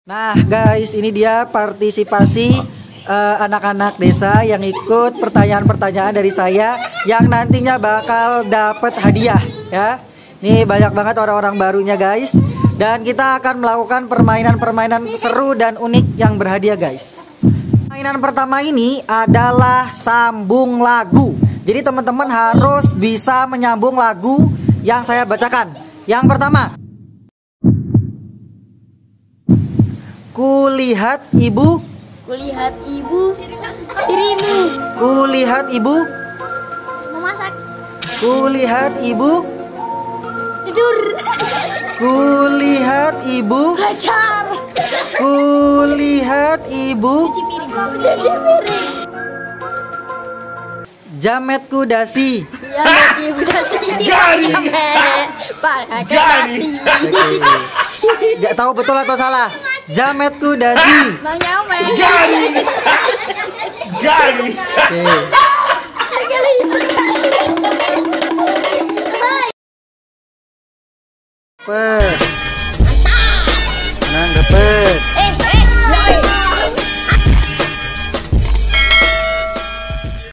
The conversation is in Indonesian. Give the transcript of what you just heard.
Nah guys, ini dia partisipasi anak-anak desa yang ikut pertanyaan-pertanyaan dari saya yang nantinya bakal dapat hadiah ya. Nih banyak banget orang-orang barunya guys. Dan kita akan melakukan permainan-permainan seru dan unik yang berhadiah guys. Permainan pertama ini adalah sambung lagu. Jadi teman-teman harus bisa menyambung lagu yang saya bacakan. Yang pertama, kulihat ibu dirimu. Kulihat ibu Memasak. Kulihat ibu Tidur. Kulihat ibu Belajar. Kulihat ibu Cuci piring. jametku dasi. Jamet ibu dasi. Jamet. Pakai dasi. Gak tahu betul atau salah. Jametku dasi. Bang Jamet. Gari. Oke.